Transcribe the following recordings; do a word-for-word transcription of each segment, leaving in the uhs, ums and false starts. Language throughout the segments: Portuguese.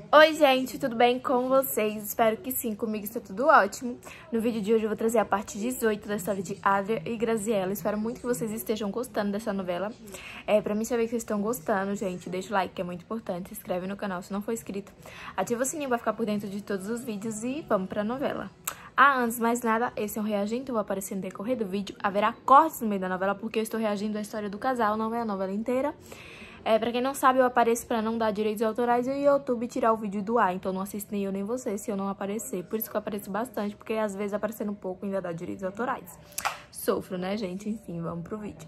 Oi gente, tudo bem com vocês? Espero que sim, comigo está tudo ótimo. No vídeo de hoje eu vou trazer a parte dezoito da história de Adria e Graziella. Espero muito que vocês estejam gostando dessa novela. É, pra mim saber que vocês estão gostando, gente, deixa o like que é muito importante. Se inscreve no canal se não for inscrito. Ativa o sininho pra ficar por dentro de todos os vídeos e vamos pra novela. Ah, antes de mais nada, esse é um reagente, eu vou aparecer no decorrer do vídeo. Haverá cortes no meio da novela porque eu estou reagindo à história do casal, não é a novela inteira. É, pra quem não sabe, eu apareço pra não dar direitos autorais e o YouTube tirar o vídeo do ar. Então não assiste nem eu nem você se eu não aparecer. Por isso que eu apareço bastante, porque às vezes aparecendo um pouco ainda dá direitos autorais. Sofro, né, gente? Enfim, vamos pro vídeo.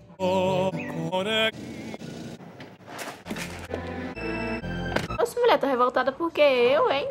Nossa, mulher, tô revoltada porque eu, hein?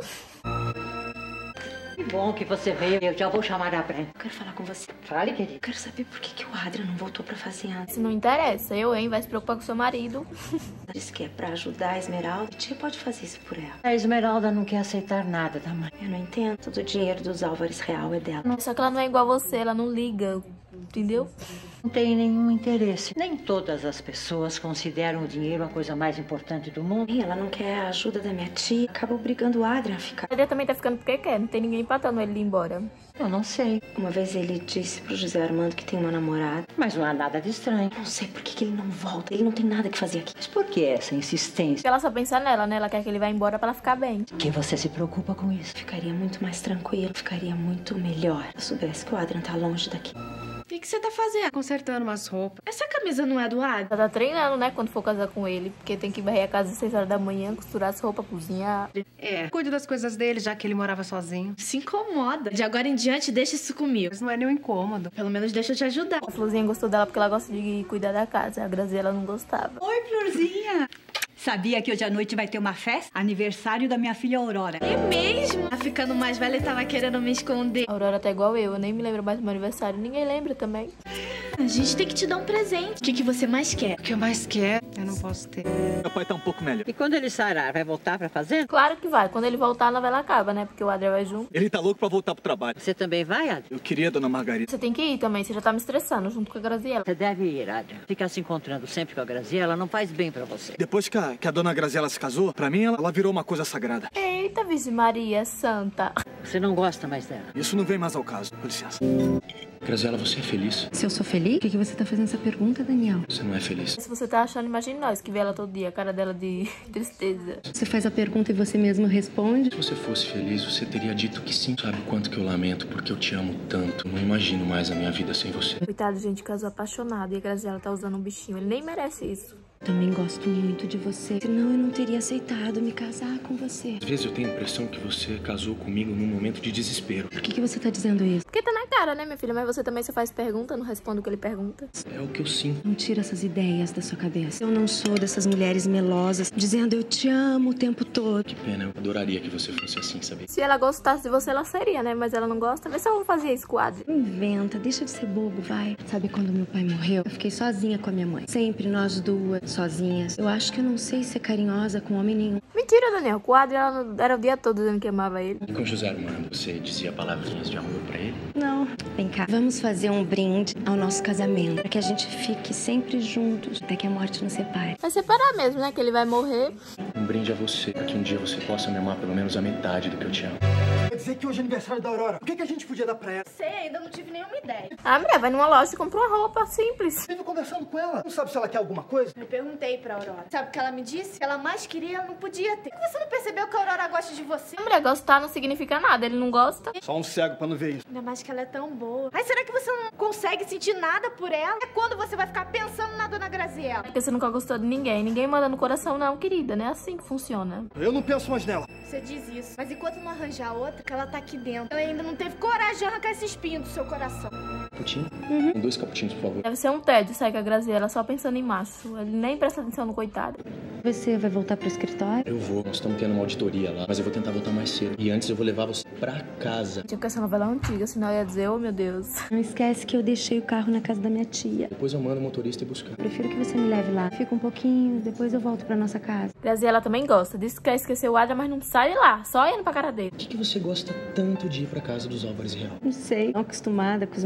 Que bom que você veio. Eu já vou chamar a Brenda. Eu quero falar com você. Fale, querido. Eu quero saber por que, que o Adria não voltou pra fazenda. Se não interessa, eu, hein? Vai se preocupar com seu marido. Disse que é pra ajudar a Esmeralda. A tia pode fazer isso por ela. A Esmeralda não quer aceitar nada da mãe. Eu não entendo. Todo o dinheiro dos Álvares real é dela. Só que ela não é igual a você, ela não liga, entendeu? Não tem nenhum interesse. Nem todas as pessoas consideram o dinheiro a coisa mais importante do mundo. E ela não quer a ajuda da minha tia. Acaba obrigando o Adria a ficar. Ele também tá ficando porque quer, não tem ninguém empatando ele ir embora. Eu não sei. Uma vez ele disse pro José Armando que tem uma namorada. Mas não há nada de estranho. Não sei por que, que ele não volta. Ele não tem nada que fazer aqui. Mas por que essa insistência? Porque ela só pensa nela, né? Ela quer que ele vá embora pra ela ficar bem. Por que você se preocupa com isso? Ficaria muito mais tranquilo. Ficaria muito melhor. Se eu soubesse que o Adria tá longe daqui. O que, que você tá fazendo? Consertando umas roupas. Essa camisa não é do Adria? Ela tá treinando, né? Quando for casar com ele. Porque tem que varrer a casa às seis horas da manhã, costurar as roupas, cozinhar. É, cuide das coisas dele, já que ele morava sozinho. Se incomoda. De agora em diante, deixa isso comigo. Mas não é nenhum incômodo. Pelo menos deixa eu te ajudar. A Florzinha gostou dela porque ela gosta de cuidar da casa. A Graziella não gostava. Oi, Florzinha! Sabia que hoje à noite vai ter uma festa? Aniversário da minha filha Aurora. É mesmo? Tá ficando mais velha e tava querendo me esconder. A Aurora tá igual eu, eu nem me lembro mais do meu aniversário. Ninguém lembra também. A gente tem que te dar um presente. O que, que você mais quer? O que eu mais quero, eu não posso ter. Meu pai tá um pouco melhor. E quando ele sarar, vai voltar pra fazenda? Claro que vai. Quando ele voltar, a novela acaba, né? Porque o Adria vai junto. Ele tá louco pra voltar pro trabalho. Você também vai, Adria? Eu queria, dona Margarida. Você tem que ir também, você já tá me estressando junto com a Graziella. Você deve ir, Adria. Ficar se encontrando sempre com a Graziella não faz bem pra você. Depois que a, que a dona Graziella se casou, pra mim ela, ela virou uma coisa sagrada. Eita, Virgem Maria Santa. Você não gosta mais dela? Isso não vem mais ao caso. Com licença. Graziella, você é feliz? Se eu sou feliz? Por que, que você tá fazendo essa pergunta, Daniel? Você não é feliz. Se você tá achando, imagine nós que vê ela todo dia, a cara dela de tristeza. Você faz a pergunta e você mesmo responde? Se você fosse feliz, você teria dito que sim. Sabe o quanto que eu lamento, porque eu te amo tanto. Não imagino mais a minha vida sem você. Coitado, gente, casou apaixonado e a Graziella tá usando um bichinho. Ele nem merece isso. Também gosto muito de você. Senão eu não teria aceitado me casar com você. Às vezes eu tenho a impressão que você casou comigo num momento de desespero. Por que, que você tá dizendo isso? Porque tá na cara, né, minha filha? Mas você também só faz pergunta, não responde o que ele pergunta. É o que eu sinto. Não tira essas ideias da sua cabeça. Eu não sou dessas mulheres melosas, dizendo eu te amo o tempo todo. Que pena, eu adoraria que você fosse assim, sabe? Se ela gostasse de você, ela seria, né? Mas ela não gosta. Vê se eu vou fazer isso com o Adria. Inventa, deixa de ser bobo, vai. Sabe quando meu pai morreu? Eu fiquei sozinha com a minha mãe. Sempre nós duas, sozinhas. Eu acho que eu não sei ser carinhosa com homem nenhum. Mentira, Daniel. Com o Adria, ela era o dia todo dizendo que amava ele. E com José Armando, você dizia palavrinhas de amor pra ele? Não. Vem cá. Vamos fazer um brinde ao nosso casamento. Pra que a gente fique sempre juntos, até que a morte nos separe. Vai separar mesmo, né? Que ele vai morrer. Um brinde a você, pra que um dia você possa me amar pelo menos a metade do que eu te amo. Quer dizer que hoje é aniversário da Aurora. O que, que a gente podia dar pra ela? Sei, ainda não tive nenhuma ideia. Ah, mulher, vai numa loja e compra uma roupa simples. Vive conversando com ela. Não sabe se ela quer alguma coisa? Eu perguntei pra Aurora. Sabe o que ela me disse? Que ela mais queria, ela não podia ter. Por que você não percebeu que a Aurora gosta de você? A mulher gostar não significa nada. Ele não gosta. Só um cego pra não ver isso. Ainda mais que ela é tão boa. Ai, será que você não consegue sentir nada por ela? É quando você vai ficar pensando na dona Graziella. Porque você nunca gostou de ninguém. Ninguém manda no coração, não, querida. Não é assim que funciona. Eu não penso mais nela. Você diz isso. Mas enquanto não arranjar outra, que ela tá aqui dentro. Ela ainda não teve coragem de arrancar esse espinho do seu coração. Caputinho? Uhum. Dois caputinhos, por favor. Deve ser um tédio sair com a Graziella só pensando em macho. Ele nem presta atenção no coitado. Você vai voltar pro escritório? Eu vou. Nós estamos tendo uma auditoria lá, mas eu vou tentar voltar mais cedo. E antes eu vou levar você pra casa. Tinha que essa novela antiga, senão eu ia dizer, oh meu Deus. Não esquece que eu deixei o carro na casa da minha tia. Depois eu mando o motorista ir buscar. Prefiro que você me leve lá. Fica um pouquinho, depois eu volto pra nossa casa. Graziella também gosta. Disse que quer esquecer o Adria, mas não sai de lá. Só indo pra cara dele. Por que, que você gosta tanto de ir pra casa dos Álvares Real? Não sei. Não acostumada com os meus tios.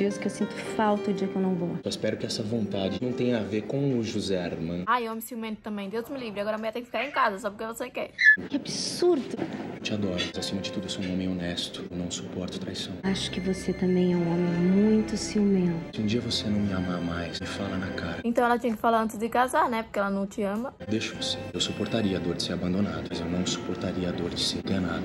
dias que eu sinto falta o dia que eu não vou. Eu espero que essa vontade não tenha a ver com o José Armando. Ai, homem ciumento também. Deus me livre. Agora a mulher tem que ficar em casa só porque você quer. Que absurdo. Eu te adoro, mas acima de tudo eu sou um homem honesto. Eu não suporto traição. Acho que você também é um homem muito ciumento. Se um dia você não me amar mais, me fala na cara. Então ela tinha que falar antes de casar, né? Porque ela não te ama. Deixa você. Eu suportaria a dor de ser abandonado, mas eu não suportaria a dor de ser enganado.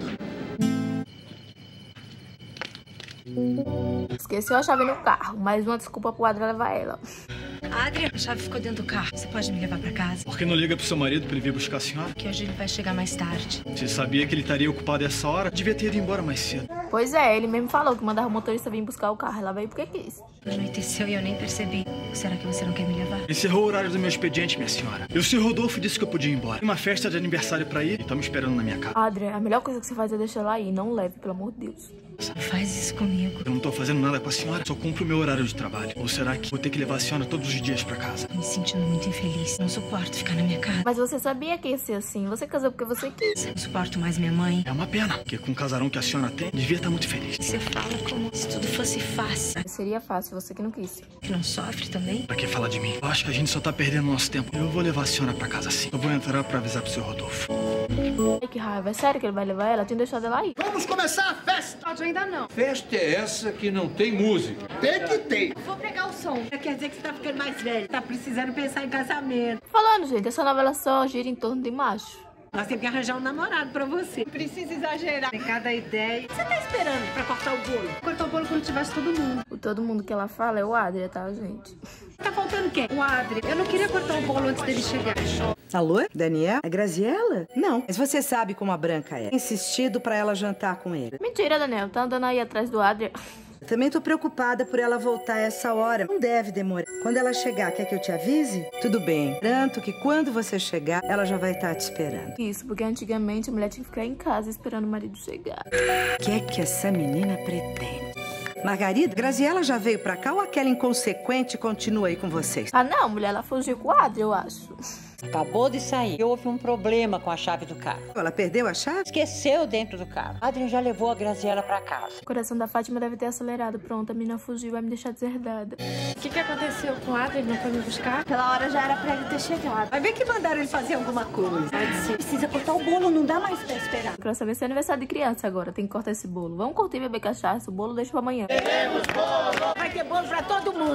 Esqueceu a chave no carro. Mais uma desculpa pro Adri levar ela. Adri, a chave ficou dentro do carro. Você pode me levar pra casa? Por que não liga pro seu marido pra ele vir buscar a senhora? Porque hoje ele vai chegar mais tarde. Você sabia que ele estaria ocupado essa hora? Devia ter ido embora mais cedo. Pois é, ele mesmo falou que mandava o motorista vir buscar o carro. Ela veio porque quis. Anoiteceu e eu nem percebi. Será que você não quer me levar? Encerrou o horário do meu expediente, minha senhora. E o senhor Rodolfo disse que eu podia ir embora. Tem uma festa de aniversário pra ir e tá me esperando na minha casa. Adri, a melhor coisa que você faz é deixar ela ir. Não leve, pelo amor de Deus. Não faz isso comigo. Eu não tô fazendo nada com a senhora, só cumpro o meu horário de trabalho. Ou será que vou ter que levar a senhora todos os dias pra casa? Tô me sentindo muito infeliz. Não suporto ficar na minha casa. Mas você sabia que ia ser assim. Você casou porque você quis. Não suporto mais minha mãe. É uma pena, porque com o casarão que a senhora tem, devia estar muito feliz. Você fala como se tudo fosse fácil. Seria fácil, você que não quis. Que não sofre também? Pra que falar de mim? Eu acho que a gente só tá perdendo nosso tempo. Eu vou levar a senhora pra casa sim. Eu vou entrar pra avisar pro seu Rodolfo. Ai, que raiva. É sério que ele vai levar ela? Eu tinha deixado ela aí. Vamos começar a festa! Pode ainda não. Festa é essa que não tem música? Tem que ter. Vou pegar o som. Quer dizer que você tá ficando mais velho. Tá precisando pensar em casamento. Falando, gente, essa novela só gira em torno de macho. Nós temos que arranjar um namorado pra você. Precisa exagerar. Tem cada ideia. Você tá esperando pra cortar o bolo? Cortar o bolo quando tivesse todo mundo. O todo mundo que ela fala é o Adri, tá, gente? Tá faltando quem? O Adri. Eu não queria cortar o bolo antes dele chegar. Alô? Daniel? É Graziela? Não. Mas você sabe como a Branca é. Insistido pra ela jantar com ele. Mentira, Daniel. Tá andando aí atrás do Adri. Também tô preocupada por ela voltar essa hora. Não deve demorar. Quando ela chegar, quer que eu te avise? Tudo bem. Tanto que quando você chegar, ela já vai estar te esperando. Isso, porque antigamente a mulher tinha que ficar em casa esperando o marido chegar. O que é que essa menina pretende? Margarida, Graziela já veio pra cá ou aquela inconsequente continua aí com vocês? Ah, não, mulher. Ela fugiu com o Adri, eu acho. Acabou de sair. Houve um problema com a chave do carro. Ela perdeu a chave? Esqueceu dentro do carro. Adrian já levou a Graziela pra casa. O coração da Fátima deve ter acelerado. Pronto, a menina fugiu e vai me deixar deserdada. O que que aconteceu com o Adri? Ele não foi me buscar? Aquela hora já era pra ele ter chegado. Vai ver que mandaram ele fazer alguma coisa. Pode ser. Precisa cortar o bolo, não dá mais pra esperar. Eu quero saber se é aniversário de criança agora. Tem que cortar esse bolo. Vamos curtir e beber cachaça. O bolo deixa pra amanhã. Queremos bolo! Vai ter bolo pra todo mundo.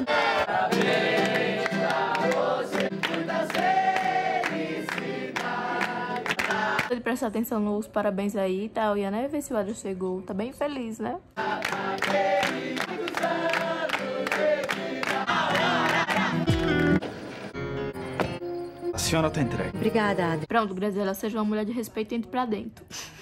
Parabéns pra você, muitas vezes. De prestar atenção nos parabéns aí e tal. Ia, né? Ver se o Adri chegou. Tá bem feliz, né? A senhora tá entregue. Obrigada, Adri. Pronto, Graziela, seja uma mulher de respeito e entre pra dentro.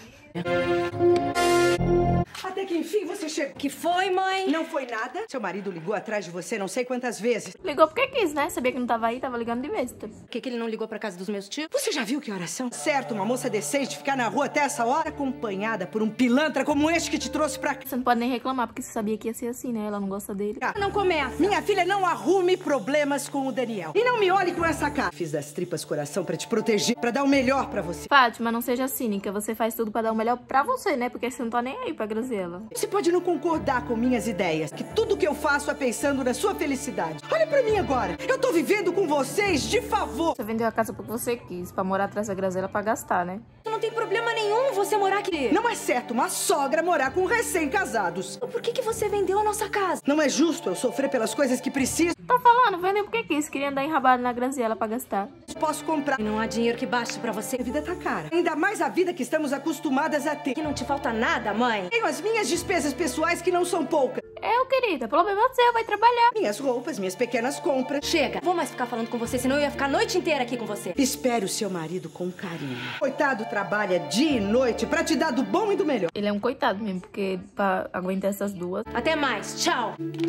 Até que enfim você chegou. Que foi, mãe? Não foi nada? Seu marido ligou atrás de você não sei quantas vezes. Ligou porque quis, né? Sabia que não tava aí, tava ligando de besta. Por que que ele não ligou pra casa dos meus tios? Você já viu que horas são? Certo, uma moça decente ficar na rua até essa hora, acompanhada por um pilantra como este que te trouxe pra cá. Você não pode nem reclamar, porque você sabia que ia ser assim, né? Ela não gosta dele. Ah, Não começa. minha filha, não arrume problemas com o Daniel. E não me olhe com essa cara. Fiz das tripas coração pra te proteger, pra dar o melhor pra você. Fátima, não seja cínica. Você faz tudo pra dar o melhor pra você, né? Porque você não tá nem aí pra Graziela. Você pode não concordar com minhas ideias, que tudo que eu faço é pensando na sua felicidade. Olha pra mim agora. Eu tô vivendo com vocês de favor. Você vendeu a casa porque você quis, pra morar atrás da Graziela pra gastar, né? Não tem problema nenhum você morar aqui. Não é certo uma sogra morar com recém-casados. Por que que você vendeu a nossa casa? Não é justo eu sofrer pelas coisas que preciso. Tá falando, vendeu porque quis. Queria andar enrabado na Graziela pra gastar. Posso comprar. Não há dinheiro que baste pra você. A vida tá cara. Ainda mais a vida que estamos acostumadas a ter. Que não te falta nada, mãe. Tenho as minhas despesas pessoais que não são poucas. Eu, querida, pelo menos você vai trabalhar. Minhas roupas, minhas pequenas compras. Chega. Vou mais ficar falando com você, senão eu ia ficar a noite inteira aqui com você. Espere o seu marido com carinho. Coitado trabalha dia e noite pra te dar do bom e do melhor. Ele é um coitado mesmo, porque pra aguentar essas duas... Até mais. Tchau.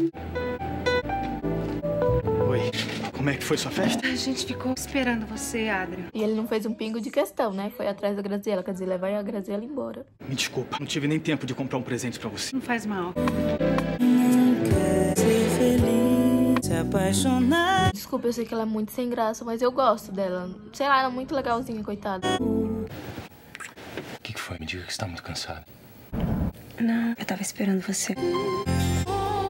Oi, como é que foi sua festa? A gente ficou esperando você, Adri. E ele não fez um pingo de questão, né? Foi atrás da Graziela, quer dizer, levar a Graziela embora. Me desculpa, não tive nem tempo de comprar um presente pra você. Não faz mal. Desculpa, eu sei que ela é muito sem graça, mas eu gosto dela. Sei lá, ela é muito legalzinha, coitada. O que, que foi? Me diga que você tá muito cansado. Não, eu tava esperando você. O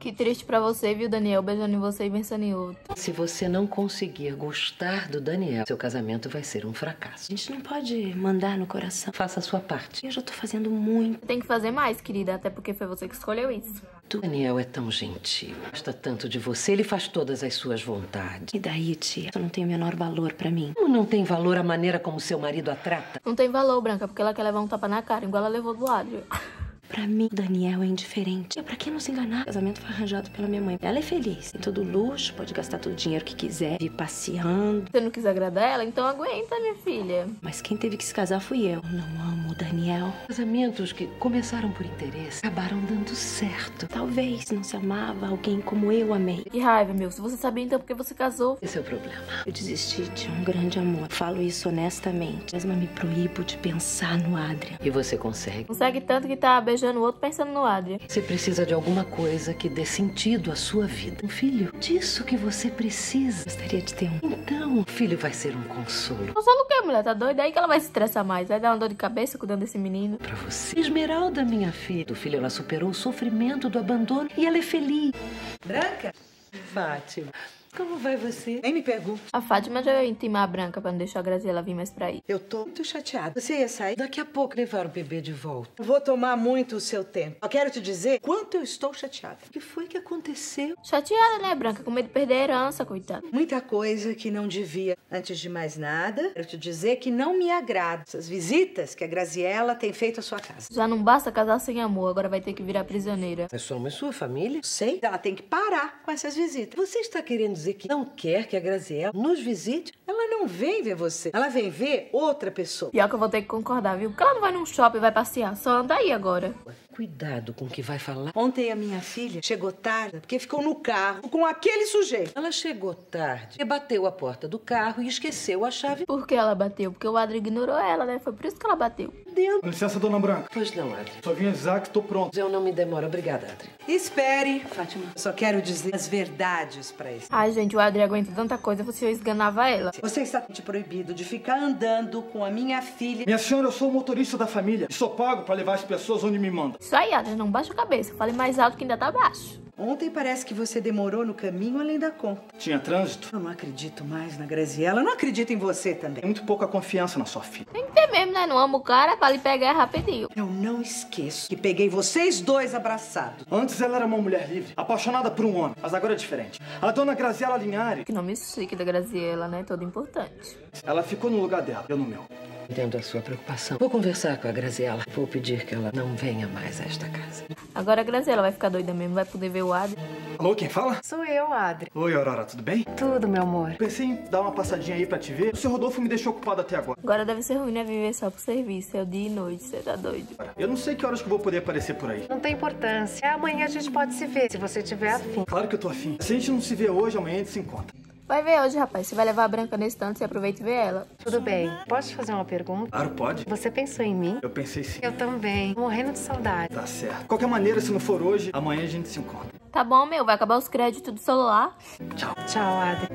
Que triste pra você, viu, Daniel? Beijando em você e pensando em outro. Se você não conseguir gostar do Daniel, seu casamento vai ser um fracasso. A gente não pode mandar no coração. Faça a sua parte. Eu já tô fazendo muito. Tem que fazer mais, querida, até porque foi você que escolheu isso. O Daniel é tão gentil, gosta tanto de você, ele faz todas as suas vontades. E daí, tia? Isso não tem o menor valor pra mim. Como não tem valor a maneira como seu marido a trata? Não tem valor, Branca, porque ela quer levar um tapa na cara, igual ela levou do Adria. Pra mim, Daniel é indiferente. É pra que não se enganar? O casamento foi arranjado pela minha mãe. Ela é feliz. Tem todo luxo, pode gastar todo o dinheiro que quiser, ir passeando. Você não quis agradar ela? Então aguenta, minha filha. Mas quem teve que se casar fui eu. Não amo o Daniel. Casamentos que começaram por interesse acabaram dando certo. Talvez não se amava alguém como eu amei. Que raiva, meu. Se você sabia, então por que você casou? Esse é o problema. Eu desisti de um grande amor. Falo isso honestamente. Mas me proíbo de pensar no Adria. E você consegue? Consegue tanto que tá beijando o outro pensando no Adria. Você precisa de alguma coisa que dê sentido à sua vida. Um filho. Disso que você precisa. Gostaria de ter um. Então, o filho vai ser um consolo. Consolo o quê, mulher? Tá doida? Aí que ela vai se estressar mais. Vai dar uma dor de cabeça cuidando desse menino. Pra você. Esmeralda, minha filha. Do filho, ela superou o sofrimento do abandono e ela é feliz. Branca? Fátima. Como vai você? Nem me pergunte. A Fátima já ia intimar a Branca pra não deixar a Graziela vir mais pra aí. Eu tô muito chateada. Você ia sair? Daqui a pouco levar o bebê de volta. Não vou tomar muito o seu tempo. Eu quero te dizer quanto eu estou chateada. O que foi que aconteceu? Chateada, né, Branca? Com medo de perder a herança, coitada. Muita coisa que não devia. Antes de mais nada, quero te dizer que não me agrada essas visitas que a Graziela tem feito à sua casa. Já não basta casar sem amor, agora vai ter que virar prisioneira. Nós somos sua família? Sei. Ela tem que parar com essas visitas. Você está querendo dizer que não quer que a Graziela nos visite? Ela não vem ver você. Ela vem ver outra pessoa. Pior que eu vou ter que concordar, viu? Porque ela não vai num shopping e vai passear. Só anda aí agora. Cuidado com o que vai falar. Ontem a minha filha chegou tarde porque ficou no carro com aquele sujeito. Ela chegou tarde, bateu a porta do carro e esqueceu a chave. Por que ela bateu? Porque o Adri ignorou ela, né? Foi por isso que ela bateu. Dentro. Com licença, dona Branca. Pois não, Adri. Só vim avisar que tô pronto. Eu não me demoro. Obrigada, Adri. Espere, Fátima. Eu só quero dizer as verdades pra isso. Ai, gente, o Adri aguenta tanta coisa, você esganava ela. Você está te proibido de ficar andando com a minha filha. Minha senhora, eu sou o motorista da família e sou pago pra levar as pessoas onde me mandam. Isso aí, Adri, não baixa a cabeça. Fale mais alto que ainda tá baixo. Ontem parece que você demorou no caminho além da conta. Tinha trânsito? Eu não acredito mais na Graziela. Eu não acredito em você também. Tem muito pouca confiança na sua filha. Tem que ter mesmo, né? Não amo o cara, pra lhe pegar rapidinho. Eu não esqueço que peguei vocês dois abraçados. Antes ela era uma mulher livre, apaixonada por um homem, mas agora é diferente. A dona Graziela Linhares... Que nome chique da Graziela, né? Todo importante. Ela ficou no lugar dela, eu no meu. Entendo a sua preocupação. Vou conversar com a Graziela. Vou pedir que ela não venha mais a esta casa. Agora a Graziela vai ficar doida mesmo, vai poder ver o Adri. Alô, quem fala? Sou eu, Adri. Oi, Aurora, tudo bem? Tudo, meu amor. Pensei em dar uma passadinha aí pra te ver. O seu Rodolfo me deixou ocupado até agora. Agora deve ser ruim, né? Viver só pro serviço. É o dia e noite, você tá doido. Eu não sei que horas que eu vou poder aparecer por aí. Não tem importância. Amanhã a gente pode se ver, se você tiver afim. Claro que eu tô afim. Se a gente não se vê hoje, amanhã a gente se encontra. Vai ver hoje, rapaz. Você vai levar a Branca nesse tanto, você aproveita e vê ela. Tudo bem. Posso te fazer uma pergunta? Claro, pode. Você pensou em mim? Eu pensei sim. Eu também. Morrendo de saudade. Tá certo. De qualquer maneira, se não for hoje, amanhã a gente se encontra. Tá bom, meu. Vai acabar os créditos do celular. Tchau. Tchau, Adri.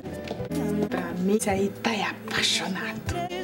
Pra mim, isso aí tá apaixonado.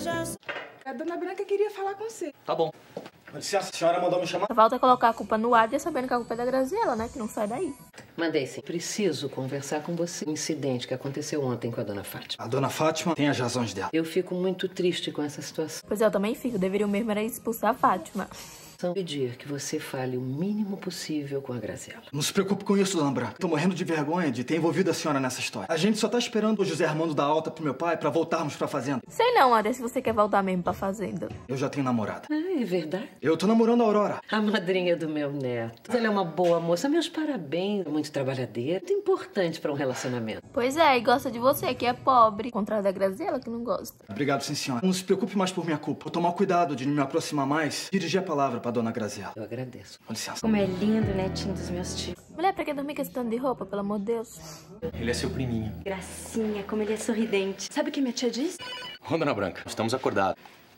A dona Branca queria falar com você. Tá bom. Com licença, a senhora mandou me chamar? Só falta colocar a culpa no Adri, sabendo que a culpa é da Graziela, né? Que não sai daí. Mandei sim. Preciso conversar com você. O incidente que aconteceu ontem com a dona Fátima. A dona Fátima tem as razões dela. Eu fico muito triste com essa situação. Pois é, eu também fico. Deveriam mesmo era expulsar a Fátima. Pedir que você fale o mínimo possível com a Graziela. Não se preocupe com isso, dona Branca. Tô morrendo de vergonha de ter envolvido a senhora nessa história. A gente só tá esperando o José Armando dar alta pro meu pai pra voltarmos pra fazenda. Sei não, Adri, se você quer voltar mesmo pra fazenda. Eu já tenho namorada. Ah, é verdade? Eu tô namorando a Aurora. A madrinha do meu neto. Ela é uma boa moça. Meus parabéns. Muito trabalhadeira. Muito importante pra um relacionamento. Pois é, e gosta de você, que é pobre. Ao contrário da Graziela, que não gosta. Obrigado, sim, senhora. Não se preocupe mais por minha culpa. Vou tomar cuidado de não me aproximar mais. Dirigir a palavra pra dona Graziela. Eu agradeço. Com licença. Como é lindo, netinho dos meus tios. Mulher, pra que dormir com esse tanto de roupa, pelo amor de Deus? Ele é seu priminho. Gracinha, como ele é sorridente. Sabe o que minha tia disse? Ô, dona Branca, estamos acordados.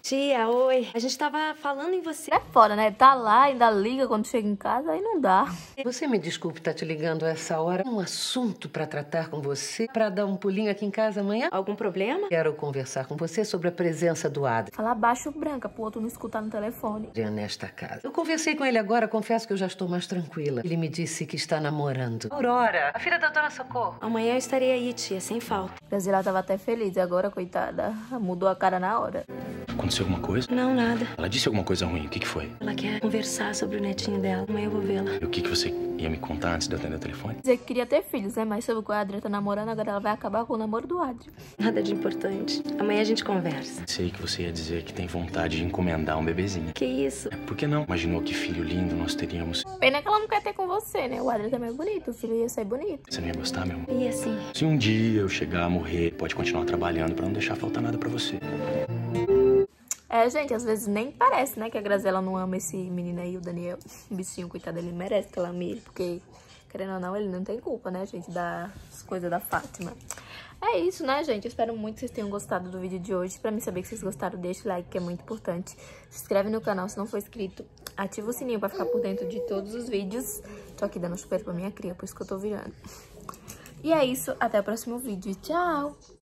Tia, oi. A gente tava falando em você. É foda, né? Tá lá, ainda liga quando chega em casa, aí não dá. Você me desculpe estar te ligando a essa hora. Um assunto pra tratar com você, pra dar um pulinho aqui em casa amanhã. Algum problema? Quero conversar com você sobre a presença do Adri. Falar baixo, Branca, pro outro não escutar no telefone. Nesta casa. Eu conversei com ele agora, confesso que eu já estou mais tranquila. Ele me disse que está namorando Aurora, a filha da Dona Socorro. Amanhã eu estarei aí, tia, sem falta. A Graziela tava até feliz, agora, coitada, mudou a cara na hora. Aconteceu alguma coisa? Não, nada. Ela disse alguma coisa ruim, o que que foi? Ela quer conversar sobre o netinho dela. Amanhã eu vou vê-la. E o que que você ia me contar antes de eu atender o telefone? Dizer que queria ter filhos, né? Mas sobre o que a Adria tá namorando, agora ela vai acabar com o namoro do Adria. Nada de importante. Amanhã a gente conversa. Sei que você ia dizer que tem vontade de encomendar um bebezinho. Que isso? É, por que não? Imaginou que filho lindo nós teríamos. Pena que ela não quer ter com você, né? O Adria também é bonito, o filho ia ser bonito. Você não ia gostar, meu amor? E assim? Se um dia eu chegar a morrer, pode continuar trabalhando pra não deixar faltar nada pra você. É, gente, às vezes nem parece, né, que a Graziela não ama esse menino aí, o Daniel. O bichinho, coitado, ele merece que ela ame ele, porque, querendo ou não, ele não tem culpa, né, gente, das coisas da Fátima. É isso, né, gente? Eu espero muito que vocês tenham gostado do vídeo de hoje. Pra mim saber que vocês gostaram, deixa o like, que é muito importante. Se inscreve no canal se não for inscrito. Ativa o sininho pra ficar por dentro de todos os vídeos. Tô aqui dando super pra minha cria, por isso que eu tô virando. E é isso, até o próximo vídeo. Tchau!